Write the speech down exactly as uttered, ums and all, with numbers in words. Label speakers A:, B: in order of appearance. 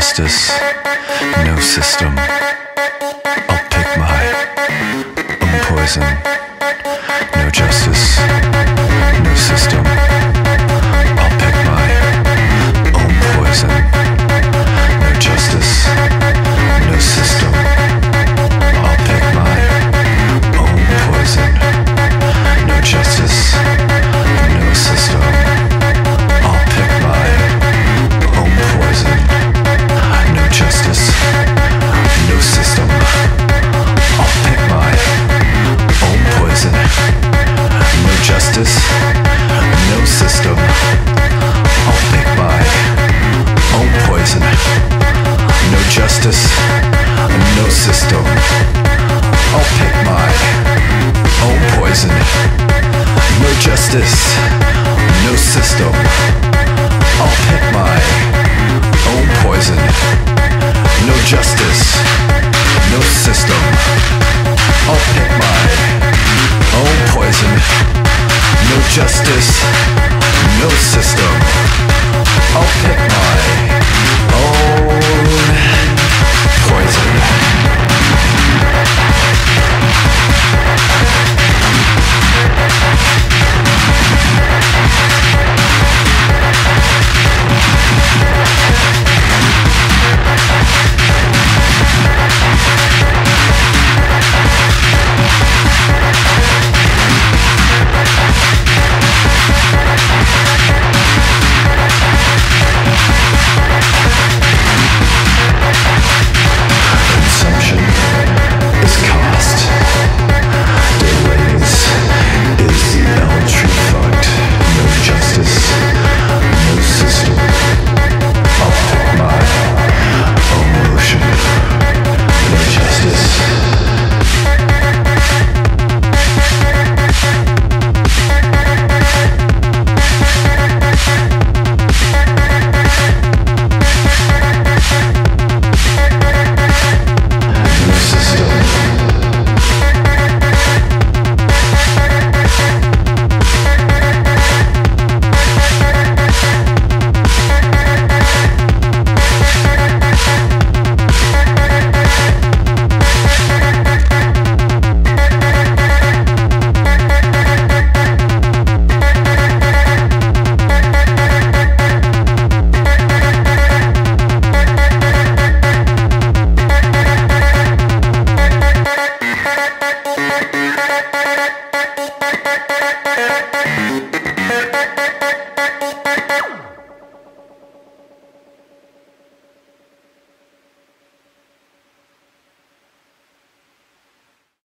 A: justice, no system. I'll pick my own poison. No justice, no system. I'll pick my own poison. No justice, no system. I'll pick my own poison. No justice, no system. I'll pick my own poison. No justice, no system. I'll pick my own poison. No justice, no system. I'll pick my own poison. No justice, no system. I'll pick my own poison. No justice, no system. I'll pick my own poison. No justice, no system. I'll pick my own poison. No justice, no system. I'll pick my own poison. Consumption is cost. Delays is elementary fund. No justice, no system. I'll pick my own motion. No justice.